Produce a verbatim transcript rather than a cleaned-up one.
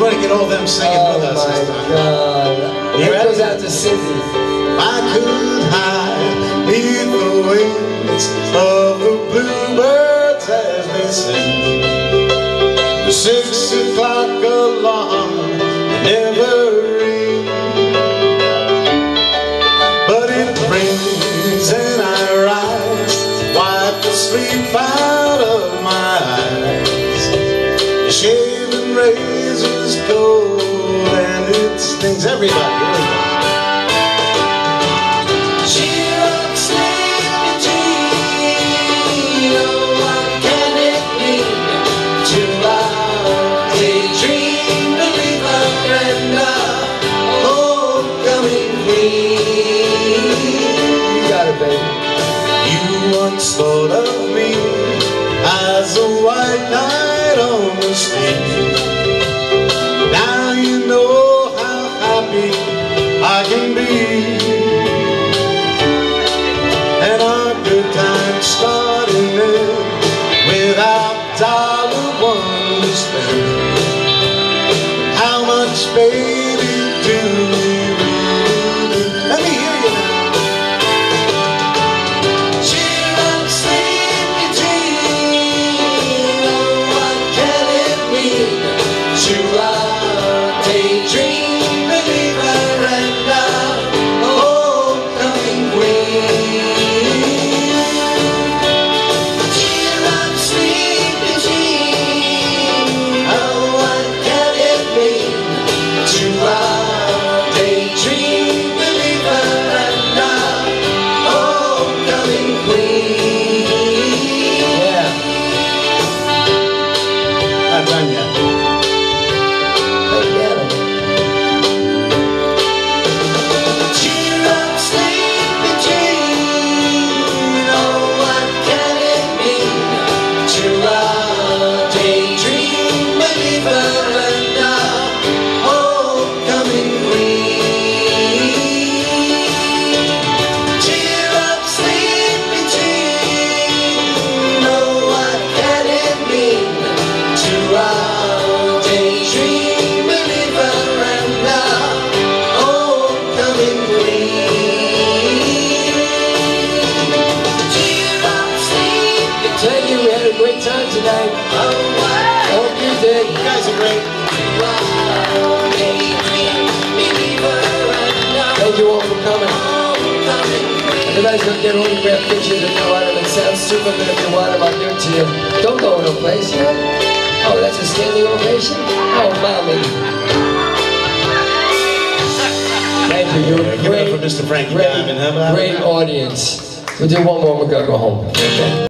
want to get all them singing oh with us this time. Oh my God. It goes out to Cindy. I could hide beneath the wings of the bluebirds as they sing. The six o'clock alarm never rings, but it rings and I rise, wipe the sleep out of my eyes. The shaving razor's cold and it stings. Everybody, here we go. You once thought of me as a white knight on the street. Now you know how happy I can be, and our good times starting there without dollar one to spend. How much, baby, do we really need? Let me hear you now. Tonight. I hope you did. You guys are great. Thank you all for coming. Everybody's going to get autographed pictures if you want them. It sounds stupid, but if you want them, I'll give it to you. Don't go no place, yeah? Oh, that's a standing ovation? Oh, mommy. Thank you. You're a great, for Mister Frankie great, Diamond. How about great audience. We'll do one more and we're going to go home. Okay.